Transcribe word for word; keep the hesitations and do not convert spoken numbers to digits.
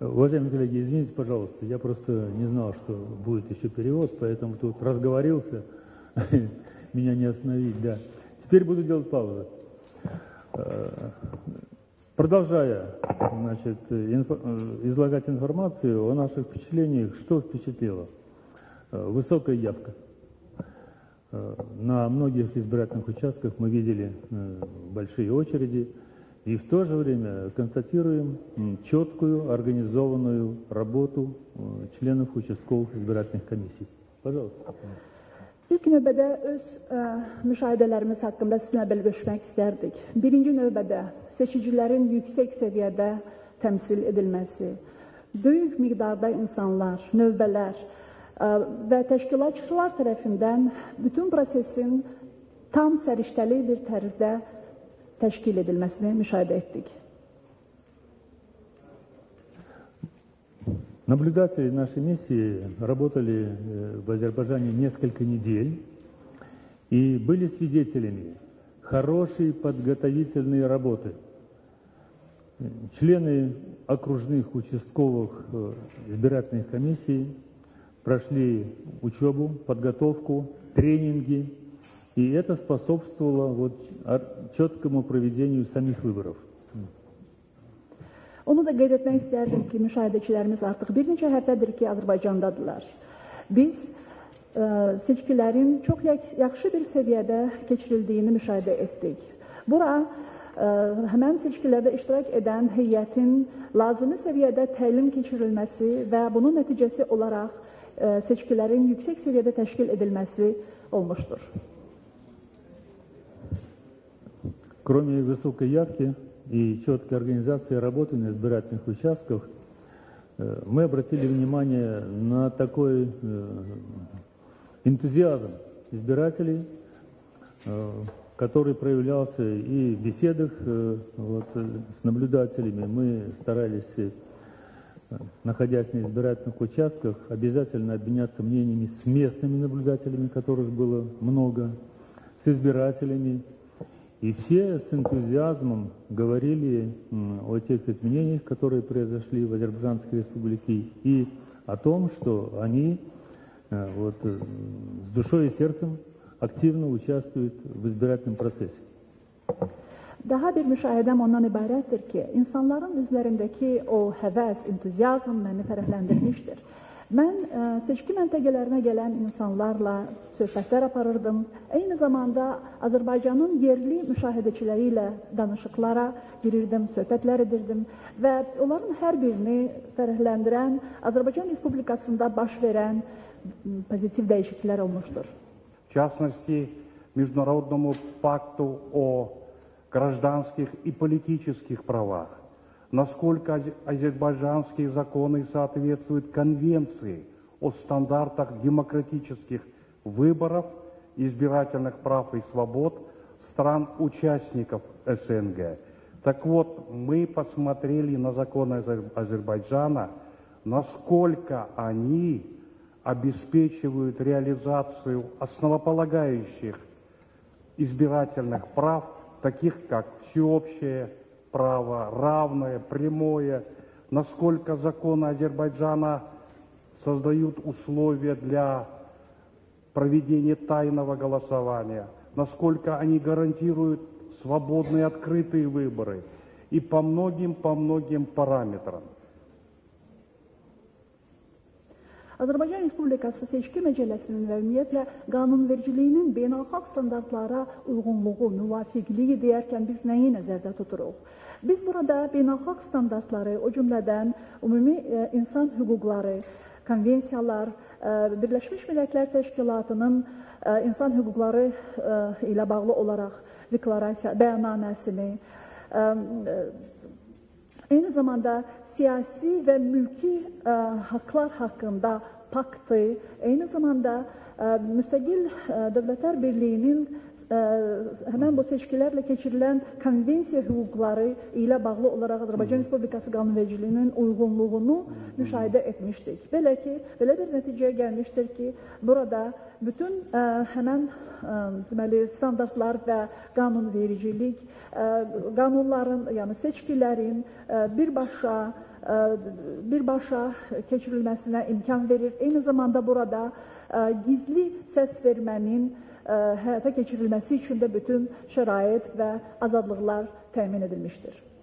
Уважаемые коллеги, извините, пожалуйста, я просто не знал, что будет еще перевод, поэтому тут разговорился, меня не остановить, да. Теперь буду делать паузу. Продолжая, значит, инфо, излагать информацию о наших впечатлениях, что впечатлило? Высокая явка. На многих избирательных участках мы видели большие очереди, и в то же время констатируем четкую, организованную работу членов участковых избирательных комиссий. Пожалуйста. İlk növbədə öz ə, müşahidələrimiz haqqında sizinlə bölüşmək istərdik. Birinci növbədə seçicilərin yüksək səviyyədə təmsil edilməsi, böyük miqdarda insanlar, növbələr ə, və təşkilatçılar tərəfindən bütün prosesin tam səriştəli bir tərzdə təşkil edilməsini müşahidə etdik. Наблюдатели нашей миссии работали в Азербайджане несколько недель и были свидетелями хорошей подготовительной работы. Члены окружных участковых избирательных комиссий прошли учебу, подготовку, тренинги, и это способствовало вот четкому проведению самих выборов. Onu da qeyd etmək istərdim ki, müşahidəçilərimiz artıq bir neçə həftədir ki, Azərbaycandadırlar. Biz ə, seçkilərin çox yaxşı bir səviyyədə keçirildiyini müşahidə etdik. Bura ə, həmən seçkilərdə iştirak edən heyətin lazımi səviyyədə təlim keçirilməsi və bunun nəticəsi olaraq ə, seçkilərin yüksək səviyyədə təşkil edilməsi olmuşdur. Кроме высокой явки и четкой организации работы на избирательных участках, мы обратили внимание на такой энтузиазм избирателей, который проявлялся и в беседах вот, с наблюдателями. Мы старались, находясь на избирательных участках, обязательно обменяться мнениями с местными наблюдателями, которых было много, с избирателями. И все с энтузиазмом говорили о тех изменениях, которые произошли в Азербайджанской республике, и о том, что они вот, с душой и сердцем активно участвуют в избирательном процессе. Daha bir müşahidəm ondan ibarətdir ki, insanların üzlərindəki o həvəs, entuziazm məni fərəhləndirmişdir. Mən ə, seçki məntəqələrinə gələn insanlarla söhbətlər aparırdım. Eyni zamanda Azərbaycanın yerli müşahidəçiləri ilə danışıqlara girirdim, söhbətlər edirdim və onların hər birini fərəhləndirən Azərbaycan Respublikasında baş verən pozitiv dəyişikliklər olmuşdur. В частности, Международному пакту о гражданских и политических правах, насколько азербайджанские законы соответствуют Конвенции о стандартах демократических выборов, избирательных прав и свобод стран-участников СНГ. Так вот, мы посмотрели на законы Азербайджана, насколько они обеспечивают реализацию основополагающих избирательных прав, таких как всеобщее право, равное, прямое, насколько законы Азербайджана создают условия для проведения тайного голосования, насколько они гарантируют свободные открытые выборы и по многим, по многим параметрам. Azərbaycan Respublikası Seçki Məcəlləsinin və ümumiyyətlə qanunvericiliyinin beynəlxalq standartlara uyğunluğu, müvafiqliyi deyərkən biz nəyi nəzərdə tuturuq? Biz burada beynəlxalq standartları, o cümlədən ümumi e, insan hüquqları, konvensiyalar, e, Birləşmiş Millətlər Təşkilatının e, insan hüquqları e, ilə bağlı olaraq deklarasiya, bəyannaməsini, e, e, eyni zamanda siyasi və mülki ə, haqlar haqqında paktı, eyni zamanda ə, müstəqil ə, Dövlətlər Birliyinin ə, həmən bu seçkilərlə keçirilən konvensiya hüquqları ilə bağlı olaraq Azərbaycan Respublikası qanunvericiliyinin uyğunluğunu müşahidə etmişdik. Belə ki, belə bir nəticəyə gəlmişdir ki, burada bütün ə, həmən ə, deməli, standartlar və qanunvericilik, ə, qanunların, yəni seçkilərin ə, birbaşa birbaşa keçirilməsinə imkan verir. Eyni zamanda burada gizli səs vermənin həyata keçirilməsi üçün də bütün şərait və azadlıqlar təmin edilmişdir.